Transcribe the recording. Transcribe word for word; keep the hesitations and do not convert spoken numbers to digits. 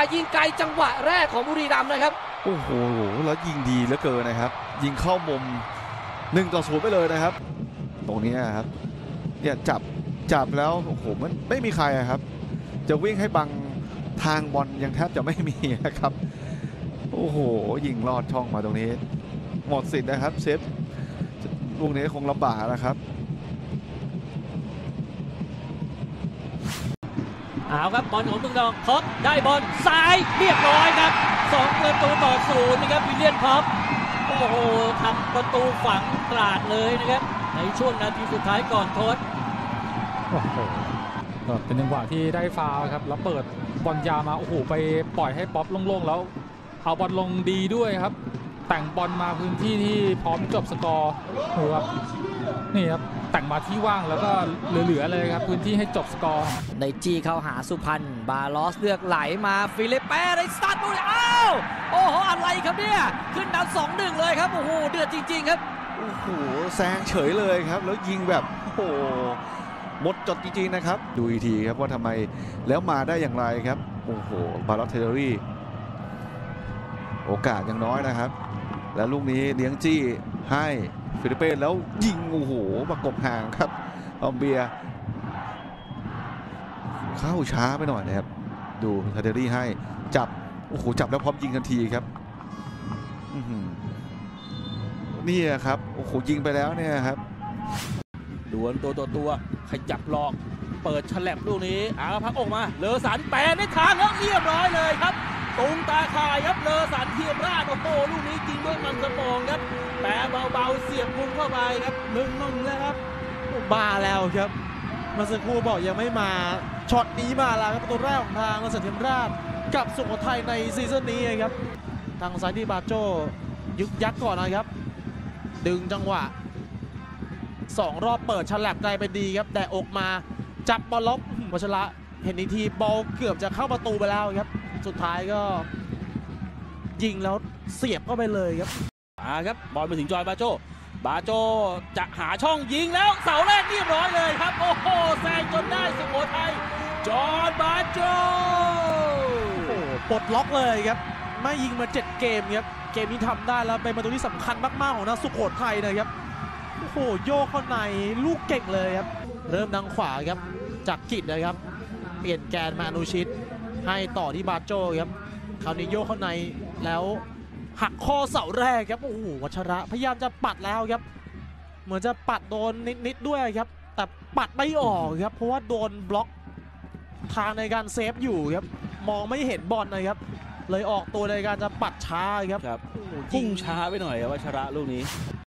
ยิงไกลจังหวะแรกของบุรีรัมย์นะครับโอ้โหแล้วยิงดีเหลือเกินนะครับยิงเข้ามุมหนึ่งต่อศูนย์ไปเลยนะครับตรงนี้ครับเนี่ยจับจับแล้วโอ้โหมันไม่มีใครครับจะวิ่งให้บังทางบอลยังแทบจะไม่มีนะครับโอ้โหยิงลอดช่องมาตรงนี้หมดสิทธิ์นะครับเซฟลูกนี้คงลำบากนะครับเอาครับบอลของเมืองทองพ็อปได้บอลซ้ายเรียบร้อยครับสองประตูต่อศูนย์นะครับวิลเลียนพ็อปโอ้โหทำประตูฝังตราดเลยนะครับในช่วงนาทีสุดท้ายก่อนทดโอ้โหเป็นจังหวะที่ได้ฟาวล์ครับแล้วเปิดบอลยาวมาโอ้โหไปปล่อยให้ป๊อปโล่งๆแล้วเอาบอลลงดีด้วยครับแต่งบอลมาพื้นที่ที่พร้อมจบสกอร์โอ้ครับนี่ครับแต่งมาที่ว่างแล้วก็เหลือๆเลยครับพื้นที่ให้จบสกอร์ในจีเข้าหาสุพรรณบาลอสเลือกไหลมาฟิลิปเป้ได้สตาร์ทดูเลยอ้าวโอ้โหอะไรครับเนี่ยขึ้นนำสองหนึ่งเลยครับโอ้โหเดือดจริงๆครับโอ้โหแซงเฉยเลยครับแล้วยิงแบบโอ้โหหมดจดจริงๆนะครับดูอีกทีครับว่าทำไมแล้วมาได้อย่างไรครับโอ้โหบาลอสเทเลอรี่โอกาสยังน้อยนะครับแล้วลูกนี้เลี้ยงจี้ให้ฟิลิปเป้แล้วยิงโอ้โหประกบห่างครับออมเบียเข้าช้าไปหน่อยนะครับดูเทเลอรี่ให้จับโอ้โหจับแล้วพร้อมยิงทันทีครับนี่ครับโอ้โหยิงไปแล้วเนี่ยครับดวลตัวตัวตัวขยับหลอกเปิดฉลับลูกนี้อาพักออกมาเลอสันแปรในทางแล้วเรียบร้อยเลยครับตรงตาข่ายครับเลอสันเทียมราชโอ้โหลูกนี้จริงด้วยมันสมองครับแปรเบาๆเสียบมุมเข้าไปครับหนึ่งนึ่งแล้วครับมาแล้วครับมาสักครู่บอกยังไม่มาช็อตนี้มาแล้วครับประตูแรกของทางเลอสันเทียมราชกับสุโขทัยในซีซั่นนี้ครับทางซ้ายที่บาโจยึกยักก่อนนะครับดึงจังหวะสองรอบเปิดฉลับไกลไปดีครับแต่อกมาจับบอลล็อกวัชระเห็นอีกทีบอลเกือบจะเข้าประตูไปแล้วครับสุดท้ายก็ยิงแล้วเสียบเข้าไปเลยครับอ่าครับบอลไปถึงจอยบาโจบาโจจะหาช่องยิงแล้วเสาแรกเรียบร้อยเลยครับโอ้โหแซงจนได้สุโขทัยจอร์จบาโจโอ้ปลดล็อกเลยครับไม่ยิงมาเจ็ดเกมครับเกมนี้ทำได้แล้วเป็นประตูที่สำคัญมากๆของนักสุโขทัยนะครับโอ้โหโยกเข้าในลูกเก่งเลยครับเริ่มทางขวาครับจากกิจนะครับเปลี่ยนแกนมาอนุชิตให้ต่อที่บาโจครับคราวนี้โยกเข้าในแล้วหักข้อเสาแรกครับโอ้โหวัชระพยายามจะปัดแล้วครับเหมือนจะปัดโดนนิดๆด้วยครับแต่ปัดไม่ออกครับเพราะว่าโดนบล็อกทางในการเซฟอยู่ครับมองไม่เห็นบอลนะครับเลยออกตัวในการจะปัดช้าครับครับพุ่งช้าไปหน่อยครับวัชระลูกนี้